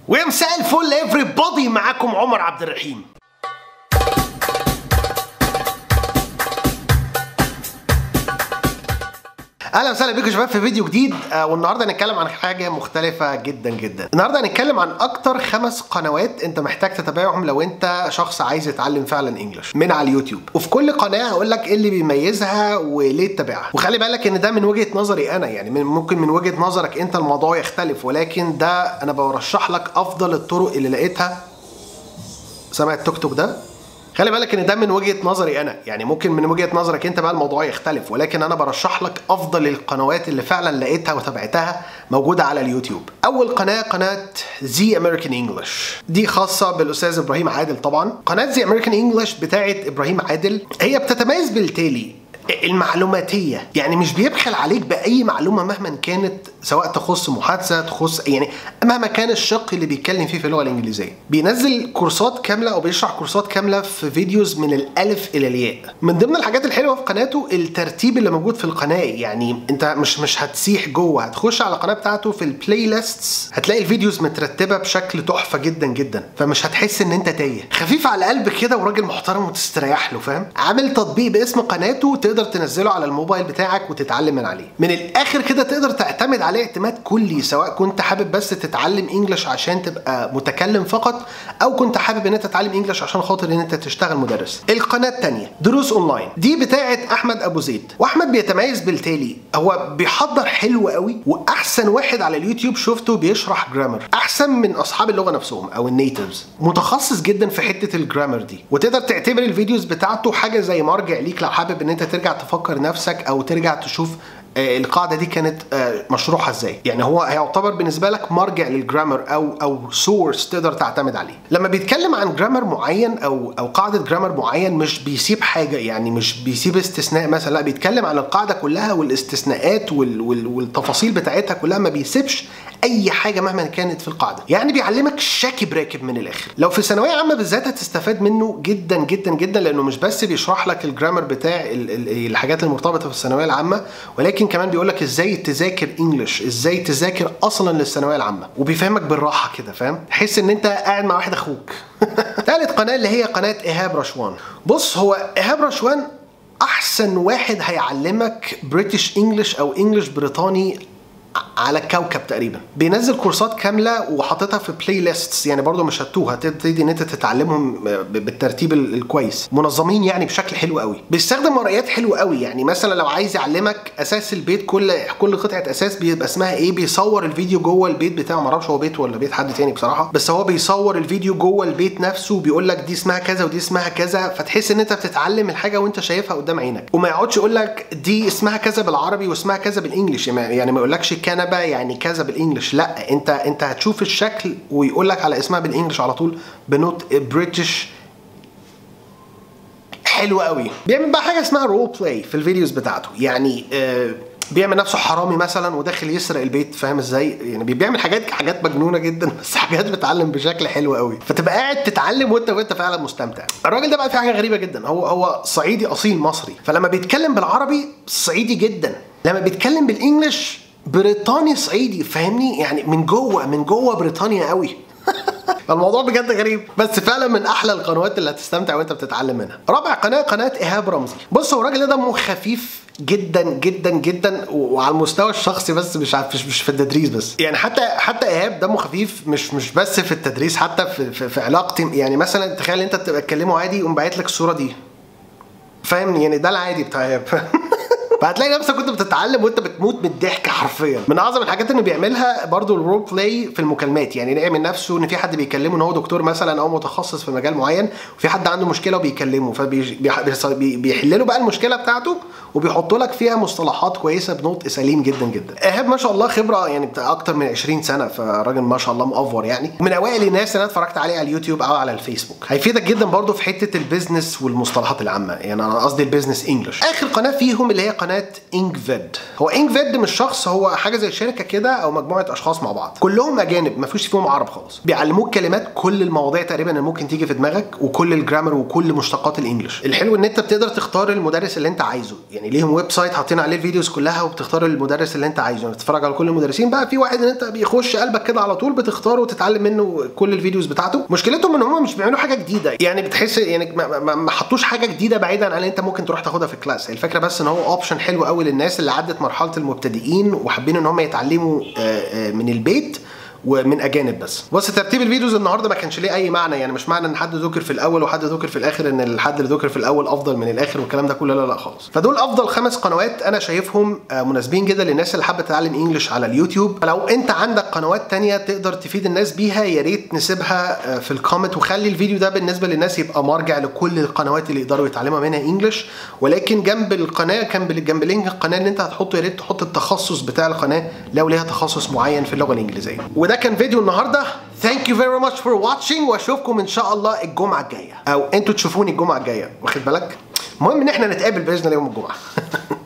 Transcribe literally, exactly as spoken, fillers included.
ومساء الفل everybody، معاكم عمر عبد الرحيم. اهلا وسهلا بيكم شباب في فيديو جديد. آه والنهارده هنتكلم عن حاجه مختلفه جدا جدا. النهارده هنتكلم عن اكتر خمس قنوات انت محتاج تتابعهم لو انت شخص عايز يتعلم فعلا انجلش من على اليوتيوب، وفي كل قناه هقول لك ايه اللي بيميزها وليه تتابعها. وخلي بالك ان ده من وجهه نظري انا، يعني من ممكن من وجهه نظرك انت الموضوع يختلف، ولكن ده انا برشح لك افضل الطرق اللي لقيتها. سامع التوك توك ده؟ خلي بالك ان ده من وجهه نظري انا، يعني ممكن من وجهه نظرك انت بقى الموضوع يختلف، ولكن انا برشح لك افضل القنوات اللي فعلا لقيتها وتابعتها موجوده على اليوتيوب. اول قناه قناه زي امريكان انجلش، دي خاصه بالاستاذ ابراهيم عادل. طبعا قناه زي امريكان انجلش بتاعت ابراهيم عادل هي بتتميز بالتالي المعلوماتيه، يعني مش بيبخل عليك باي معلومه مهما كانت، سواء تخص محادثه تخص يعني مهما كان الشق اللي بيتكلم فيه في اللغه الانجليزيه. بينزل كورسات كامله او بيشرح كورسات كامله في فيديوز من الالف الى الياء. من ضمن الحاجات الحلوه في قناته الترتيب اللي موجود في القناه، يعني انت مش مش هتسيح جوه، هتخش على القناه بتاعته في البلاي ليستس هتلاقي الفيديوز مترتبه بشكل تحفه جدا جدا، فمش هتحس ان انت تايه، خفيف على قلبك كده وراجل محترم وتستريح له، فاهم؟ عامل تطبيق باسم قناته تقدر تنزله على الموبايل بتاعك وتتعلم من عليه. من الاخر كده تقدر تعتمد عليه اعتماد كلي، سواء كنت حابب بس تتعلم انجلش عشان تبقى متكلم فقط، او كنت حابب ان انت تتعلم انجلش عشان خاطر ان انت تشتغل مدرس. القناه الثانيه دروس اونلاين، دي بتاعه احمد ابو زيد. واحمد بيتميز بالتالي هو بيحضر حلو قوي، واحسن واحد على اليوتيوب شفته بيشرح جرامر احسن من اصحاب اللغه نفسهم او النيتيفز. متخصص جدا في حته الجرامر دي، وتقدر تعتبر الفيديوز بتاعته حاجه زي مرجع ليك لو حابب ان انت ترجع تفكر نفسك او ترجع تشوف القاعده دي كانت مشروحه ازاي. يعني هو هيعتبر بالنسبه لك مرجع للجرامر او او سورس تقدر تعتمد عليه. لما بيتكلم عن جرامر معين او او قاعده جرامر معين مش بيسيب حاجه، يعني مش بيسيب استثناء مثلا، لا بيتكلم عن القاعده كلها والاستثناءات وال وال والتفاصيل بتاعتها كلها، ما بيسيبش اي حاجه مهما كانت في القاعده. يعني بيعلمك شاكب راكب من الاخر. لو في ثانويه عامه بالذات هتستفاد منه جدا جدا جدا، لانه مش بس بيشرح لك الجرامر بتاع الحاجات المرتبطه في الثانويه العامه، ولكن كمان بيقول لك ازاي تذاكر انجلش، ازاي تذاكر اصلا للثانويه العامه، وبيفهمك بالراحه كده، فاهم؟ تحس ان انت قاعد مع واحد اخوك. ثالث قناه اللي هي قناه ايهاب رشوان. بص، هو ايهاب رشوان احسن واحد هيعلمك بريتش انجلش او انجلش بريطاني على الكوكب تقريبا. بينزل كورسات كامله وحاططها في بلاي ليستس، يعني برضو مش هتوه، هتبتدي ان انت تتعلمهم بالترتيب الكويس، منظمين يعني بشكل حلو قوي. بيستخدم مرئيات حلوه قوي، يعني مثلا لو عايز يعلمك اساس البيت، كل كل قطعه اساس بيبقى اسمها ايه، بيصور الفيديو جوه البيت بتاعه، معرفش هو بيت ولا بيت حد تاني بصراحه، بس هو بيصور الفيديو جوه البيت نفسه وبيقول لك دي اسمها كذا ودي اسمها كذا، فتحس ان انت بتتعلم الحاجه وانت شايفها قدام عينك، وما يقعدش يقول لك دي اسمها كذا بالعربي واسمها كذا بالانجلش، يعني ما يقولكش كنبه يعني كذا بالانجلش، لا، انت انت هتشوف الشكل ويقول لك على اسمها بالانجلش على طول بنوت بريتش. حلو قوي. بيعمل بقى حاجه اسمها رول بلاي في الفيديوز بتاعته، يعني آه بيعمل نفسه حرامي مثلا وداخل يسرق البيت، فاهم ازاي؟ يعني بيعمل حاجات حاجات مجنونه جدا، بس حاجات بتتعلم بشكل حلو قوي، فتبقى قاعد تتعلم وانت وانت فعلا مستمتع. الراجل ده بقى في حاجه غريبه جدا، هو هو صعيدي اصيل مصري، فلما بيتكلم بالعربي صعيدي جدا، لما بيتكلم بالانجلش بريطاني صعيدي، فاهمني؟ يعني من جوه من جوه بريطانيا قوي. الموضوع بجد غريب، بس فعلا من احلى القنوات اللي هتستمتع وانت بتتعلم منها. رابع قناه قناه ايهاب رمزي. بص، هو الراجل ده دمه خفيف جدا جدا جدا، وعلى المستوى الشخصي بس، مش مش مش في التدريس بس، يعني حتى حتى ايهاب دمه خفيف، مش مش بس في التدريس، حتى في في, في علاقتي. يعني مثلا تخيل انت تبقى تكلمه عادي يقوم باعت لك الصوره دي، فاهم؟ يعني ده العادي بتاع ايهاب. فهتلاقي نفسك كنت بتتعلم وانت بتموت من الضحك حرفيا. من اعظم الحاجات اللي بيعملها برضو الرول بلاي في المكالمات، يعني نعمل نفسه ان في حد بيكلمه ان هو دكتور مثلا او متخصص في مجال معين، وفي حد عنده مشكله وبيكلمه، فبيحل له بقى المشكله بتاعته وبيحط لك فيها مصطلحات كويسه بنطق سليم جدا جدا. ايهاب ما شاء الله خبره يعني بتاع اكتر من عشرين سنه، فراجل ما شاء الله مأفور، يعني من اوائل الناس اللي انا اتفرجت عليه على اليوتيوب او على الفيسبوك. هيفيدك جدا برضو في حته البيزنس والمصطلحات العامه، يعني انا قصدي البيزنس انجلش. اخر قناه فيهم اللي هي قناه قناه انكفيد. هو انكفيد مش شخص، هو حاجه زي شركه كده او مجموعه اشخاص مع بعض، كلهم اجانب ما فيش فيهم عرب خالص. بيعلموك كلمات كل المواضيع تقريبا اللي ممكن تيجي في دماغك، وكل الجرامر وكل مشتقات الانجليش. الحلو ان انت بتقدر تختار المدرس اللي انت عايزه، يعني ليهم ويب سايت حاطين عليه الفيديوز كلها، وبتختار المدرس اللي انت عايزه. يعني بتتفرج على كل المدرسين بقى، في واحد ان انت بيخش قلبك كده على طول بتختاره وتتعلم منه كل الفيديوز بتاعته. مشكلتهم ان هم مش بيعملوا حاجه جديده، يعني بتحس يعني ما, ما, ما حطوش حاجه جديده بعيدا عن اللي انت ممكن تروح تاخدها في الكلاس. الفكره بس ان هو اوبشن حلو قوي للناس اللي عدت مرحله المبتدئين وحابين ان هم يتعلموا من البيت ومن اجانب بس. بص ترتيب الفيديوز النهارده ما كانش ليه اي معنى، يعني مش معنى ان حد ذكر في الاول وحد ذكر في الاخر ان الحد اللي ذكر في الاول افضل من الاخر والكلام ده كله، لا لا خالص. فدول افضل خمس قنوات انا شايفهم مناسبين جدا للناس اللي حابه تتعلم انجلش على اليوتيوب. لو انت عندك قنوات تانية تقدر تفيد الناس بيها يا ريت نسيبها في الكومنت، وخلي الفيديو ده بالنسبه للناس يبقى مرجع لكل القنوات اللي يقدروا يتعلموا منها انجلش. ولكن جنب القناه كان جنب لينك القناه اللي انت هتحطه يا ريت تحط التخصص بتاع القناه لو ليها تخصص معين في اللغه الانجليزيه. وده كان فيديو النهارده. Thank you very much for watching، واشوفكم ان شاء الله الجمعه الجايه، او انتوا تشوفوني الجمعه الجايه، واخد بالك؟ المهم ان احنا نتقابل باذن الله يوم الجمعه.